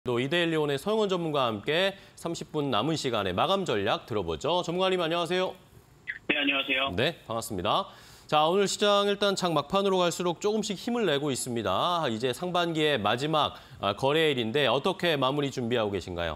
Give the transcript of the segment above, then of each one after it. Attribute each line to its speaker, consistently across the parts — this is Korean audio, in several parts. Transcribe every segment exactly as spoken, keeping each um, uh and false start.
Speaker 1: 또 이데일리온의 서영원 전문가와 함께 삼십 분 남은 시간에 마감 전략 들어보죠. 전문가님 안녕하세요.
Speaker 2: 네, 안녕하세요.
Speaker 1: 네, 반갑습니다. 자, 오늘 시장 일단 장 막판으로 갈수록 조금씩 힘을 내고 있습니다. 이제 상반기의 마지막 거래일인데 어떻게 마무리 준비하고 계신가요?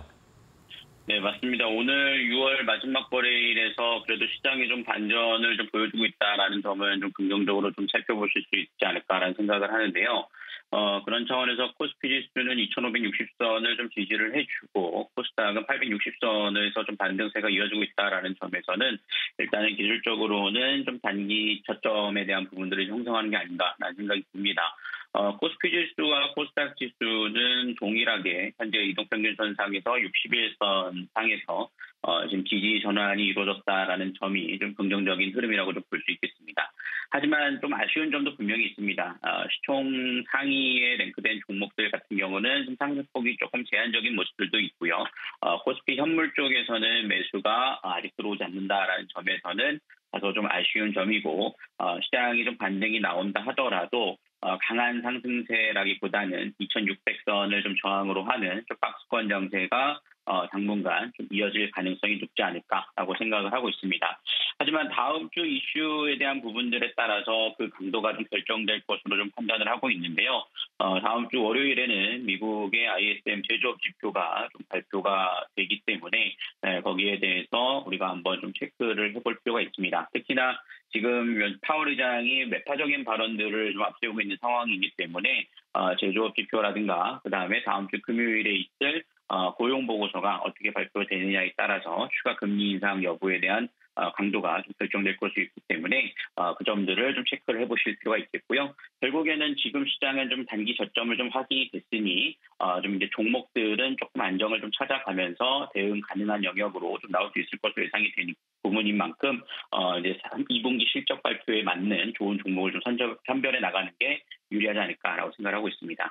Speaker 2: 네, 맞습니다. 오늘 유월 마지막 거래일에서 그래도 시장이 좀 반전을 좀 보여주고 있다라는 점은 좀 긍정적으로 좀 살펴보실 수 있지 않을까라는 생각을 하는데요. 어, 그런 차원에서 코스피 지수는 이천오백육십 선을 좀 지지를 해주고 코스닥은 팔백육십 선에서 좀 반등세가 이어지고 있다라는 점에서는 일단은 기술적으로는 좀 단기 저점에 대한 부분들을 형성하는 게 아닌가라는 생각이 듭니다. 어, 코스피 지수와 코스닥 지수는 동일하게 현재 이동평균선 상에서 육십 일 선 상에서 어, 지금 지지 전환이 이루어졌다라는 점이 좀 긍정적인 흐름이라고 좀 볼 수 있겠습니다. 하지만 좀 아쉬운 점도 분명히 있습니다. 어, 시총 상위에 랭크된 종목들 같은 경우는 좀 상승폭이 조금 제한적인 모습들도 있고요. 어, 코스피 현물 쪽에서는 매수가 아직 들어오지 않는다라는 점에서는 다소 좀 아쉬운 점이고 어, 시장이 좀 반등이 나온다 하더라도 어, 강한 상승세라기보다는 이천육백 선을 좀 저항으로 하는 좀 박스권 정세가 어, 당분간 좀 이어질 가능성이 높지 않을까라고 생각을 하고 있습니다. 하지만 다음 주 이슈에 대한 부분들에 따라서 그 강도가 좀 결정될 것으로 좀 판단을 하고 있는데요. 어, 다음 주 월요일에는 미국의 아이에스엠 제조업 지표가 좀 발표가 되기 때문에 네, 거기에 대해서 우리가 한번 좀 체크를 해볼 필요가 있습니다. 특히나 지금 파월 의장이 매파적인 발언들을 좀 앞세우고 있는 상황이기 때문에 어, 제조업 지표라든가 그다음에 다음 주 금요일에 있을 어, 고용 보고서가 어떻게 발표되느냐에 따라서 추가 금리 인상 여부에 대한 어, 강도가 좀 결정될 것이 있기 때문에 어, 그 점들을 좀 체크를 해보실 필요가 있겠고요. 결국에는 지금 시장은 좀 단기 저점을 좀 확인이 됐으니 어, 좀 이제 종목들은 조금 안정을 좀 찾아가면서 대응 가능한 영역으로 좀 나올 수 있을 것으로 예상이 되는 부분인 만큼 어, 이제 이 분기 실적 발표에 맞는 좋은 종목을 좀 선적, 선별해 나가는 게 유리하지 않을까라고 생각하고 있습니다.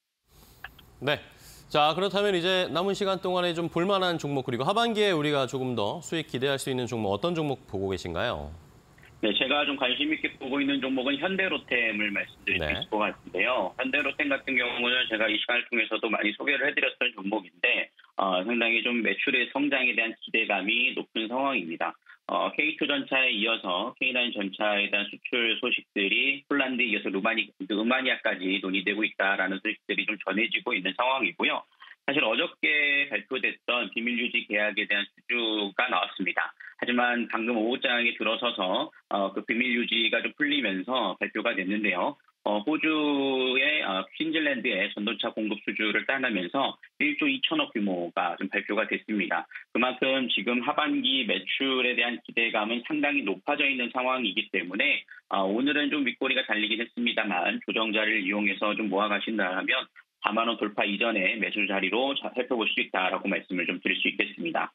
Speaker 1: 네. 자, 그렇다면 이제 남은 시간 동안에 좀 볼만한 종목 그리고 하반기에 우리가 조금 더 수익 기대할 수 있는 종목 어떤 종목 보고 계신가요?
Speaker 2: 네, 제가 좀 관심 있게 보고 있는 종목은 현대로템을 말씀드릴 수
Speaker 1: 네.
Speaker 2: 있을 것 같은데요. 현대로템 같은 경우는 제가 이 시간을 통해서도 많이 소개를 해드렸던 종목인데 어, 상당히 좀 매출의 성장에 대한 기대감이 높은 상황입니다. 어, 케이투 전차에 이어서 케이나인 전차에 대한 수출 소식들이 폴란드에 이어서 루마니, 루마니아까지 논의되고 있다라는 소식들이 좀 전해지고 있는 상황이고요. 사실 어저께 발표됐던 비밀유지 계약에 대한 수주가 나왔습니다. 하지만 방금 오후장에 들어서서 어, 그 비밀유지가 좀 풀리면서 발표가 됐는데요. 어, 호주의 어, 퀸즐랜드의 전동차 공급 수주를 따내면서 일조 이천억 규모가 좀 발표가 됐습니다. 그만큼 지금 하반기 매출에 대한 기대감은 상당히 높아져 있는 상황이기 때문에 어, 오늘은 좀 윗꼬리가 달리긴 했습니다만 조정자를 이용해서 좀 모아가신다면 사만 원 돌파 이전에 매수 자리로 살펴볼 수 있다라고 말씀을 좀 드릴 수 있겠습니다.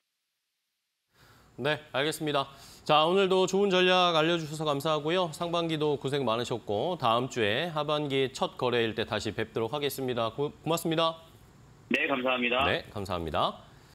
Speaker 1: 네, 알겠습니다. 자, 오늘도 좋은 전략 알려주셔서 감사하고요. 상반기도 고생 많으셨고 다음 주에 하반기 첫 거래일 때 다시 뵙도록 하겠습니다. 고, 고맙습니다.
Speaker 2: 네, 감사합니다.
Speaker 1: 네, 감사합니다.